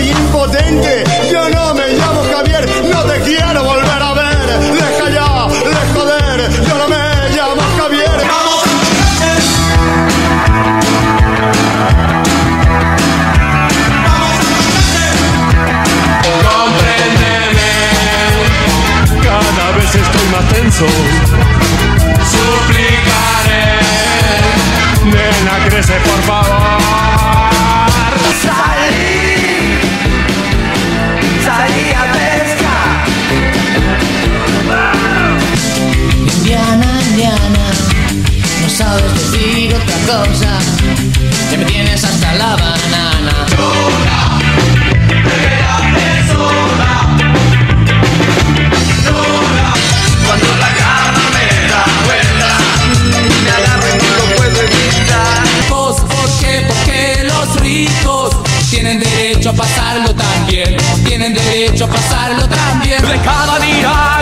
soy impotente. Yo no me llamo Javier, no te quiero volver a ver. Deja ya de joder, yo no me llamo Javier. ¡Vamos! Compréndeme, cada vez estoy más tenso. Suplicaré, nena, crece por favor. Salí a pescar. Indiana, Indiana, no sabes decir otra cosa, que me tienes hasta la banana. Sola, espera, es sola. Sola, cuando la cama me da vueltas, me agarro y no lo puedo evitar. ¿Por qué? Porque los ricos tienen derecho a pasarlo también. Tienen derecho a pasarlo también. De cada día